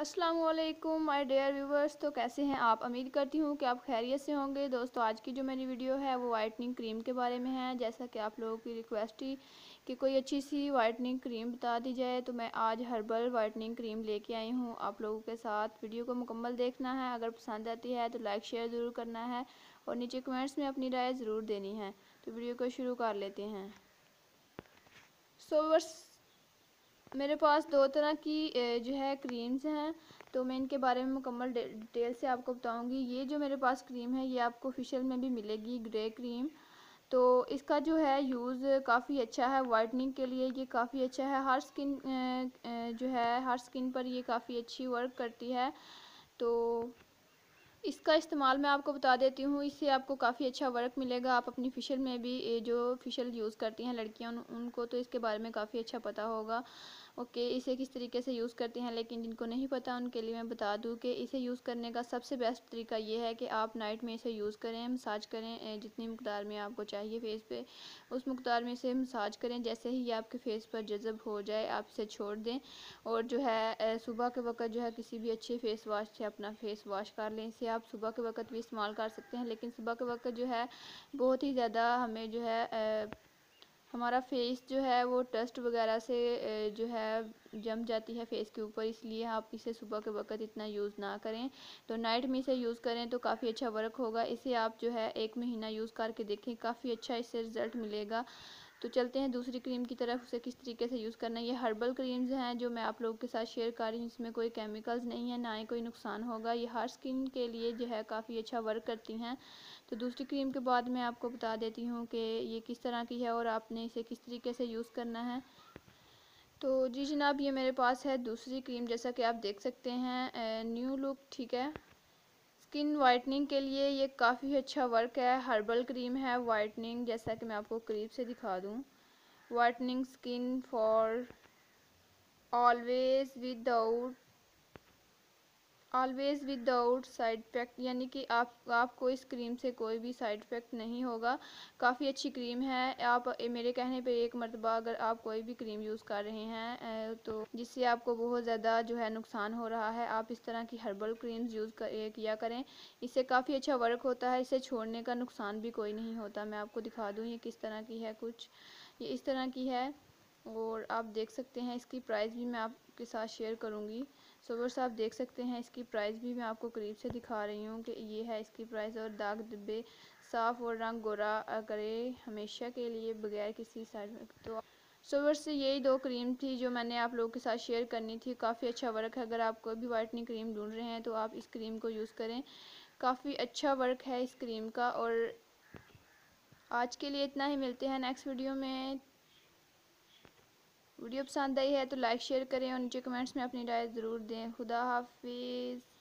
अस्सलाम वालेकुम my dear viewers. तो कैसे हैं आप? उम्मीद करती हूँ कि आप खैरियत से होंगे। दोस्तों, आज की जो मेरी वीडियो है वो वाइटनिंग क्रीम के बारे में है। जैसा कि आप लोगों की रिक्वेस्ट थी कि कोई अच्छी सी वाइटनिंग क्रीम बता दी जाए, तो मैं आज हर्बल वाइटनिंग क्रीम लेके आई हूँ आप लोगों के साथ। वीडियो को मुकम्मल देखना है। अगर पसंद आती है तो लाइक शेयर ज़रूर करना है और नीचे कमेंट्स में अपनी राय ज़रूर देनी है। तो वीडियो को शुरू कर लेते हैं। व्यूअर्स, मेरे पास दो तरह की जो है क्रीम्स हैं, तो मैं इनके बारे में मुकम्मल डिटेल से आपको बताऊंगी। ये जो मेरे पास क्रीम है ये आपको फेशियल में भी मिलेगी, ग्रे क्रीम। तो इसका जो है यूज़ काफ़ी अच्छा है, वाइटनिंग के लिए ये काफ़ी अच्छा है। हर स्किन जो है हर स्किन पर ये काफ़ी अच्छी वर्क करती है। तो इसका इस्तेमाल मैं आपको बता देती हूँ, इससे आपको काफ़ी अच्छा वर्क मिलेगा। आप अपनी फेशियल में भी जो फेशियल यूज़ करती हैं लड़कियां, उनको तो इसके बारे में काफ़ी अच्छा पता होगा। ओके, इसे किस तरीके से यूज़ करते हैं, लेकिन जिनको नहीं पता उनके लिए मैं बता दूं कि इसे यूज़ करने का सबसे बेस्ट तरीका ये है कि आप नाइट में इसे यूज़ करें, मसाज करें। जितनी मकदार में आपको चाहिए फेस पे, उस मकदार में इसे मसाज करें। जैसे ही आपके फेस पर जज़ब हो जाए आप इसे छोड़ दें और जो है सुबह के वक्त जो है किसी भी अच्छे फेस वाश से अपना फेस वॉश कर लें। इसे आप सुबह के वक्त भी इस्तेमाल कर सकते हैं, लेकिन सुबह के वक्त जो है बहुत ही ज़्यादा हमें जो है हमारा फेस जो है वो डस्ट वगैरह से जो है जम जाती है फेस के ऊपर, इसलिए आप इसे सुबह के वक्त इतना यूज़ ना करें। तो नाइट में इसे यूज़ करें तो काफ़ी अच्छा वर्क होगा। इसे आप जो है 1 महीना यूज़ करके देखें, काफ़ी अच्छा इससे रिज़ल्ट मिलेगा। तो चलते हैं दूसरी क्रीम की तरफ, उसे किस तरीके से यूज़ करना है। ये हर्बल क्रीम्स हैं जो मैं आप लोगों के साथ शेयर कर रही हूँ। इसमें कोई केमिकल्स नहीं है, ना ही कोई नुकसान होगा। ये हर स्किन के लिए जो है काफ़ी अच्छा वर्क करती हैं। तो दूसरी क्रीम के बाद मैं आपको बता देती हूँ कि ये किस तरह की है और आपने इसे किस तरीके से यूज़ करना है। तो जी जनाब, ये मेरे पास है दूसरी क्रीम, जैसा कि आप देख सकते हैं न्यू लुक, ठीक है। स्किन वाइटनिंग के लिए ये काफ़ी अच्छा वर्क है। हर्बल क्रीम है वाइटनिंग, जैसा कि मैं आपको करीब से दिखा दूँ। Whitening skin for always without side effect, यानी कि आपको इस क्रीम से कोई भी साइड इफ़ेक्ट नहीं होगा। काफ़ी अच्छी क्रीम है। आप मेरे कहने पे एक मरतबा अगर आप कोई भी क्रीम यूज़ कर रहे हैं तो जिससे आपको बहुत ज़्यादा जो है नुकसान हो रहा है, आप इस तरह की हर्बल क्रीम्स यूज़ किया करें। इससे काफ़ी अच्छा वर्क होता है, इसे छोड़ने का नुकसान भी कोई नहीं होता। मैं आपको दिखा दूँ ये किस तरह की है। कुछ ये इस तरह की है और आप देख सकते हैं। इसकी प्राइस भी मैं आपके साथ शेयर करूँगी। व्यूअर्स, आप देख सकते हैं इसकी प्राइस भी मैं आपको करीब से दिखा रही हूँ कि ये है इसकी प्राइस। और दाग धब्बे साफ़ और रंग गोरा करे हमेशा के लिए बगैर किसी साइड में। तो व्यूअर्स, यही दो क्रीम थी जो मैंने आप लोगों के साथ शेयर करनी थी। काफ़ी अच्छा वर्क है। अगर आप कोई भी वाइटनिंग क्रीम ढूंढ रहे हैं तो आप इस क्रीम को यूज़ करें, काफ़ी अच्छा वर्क है इस क्रीम का। और आज के लिए इतना ही, मिलते हैं नेक्स्ट वीडियो में। वीडियो पसंद आई है तो लाइक शेयर करें और नीचे कमेंट्स में अपनी राय ज़रूर दें। खुदा हाफिज़।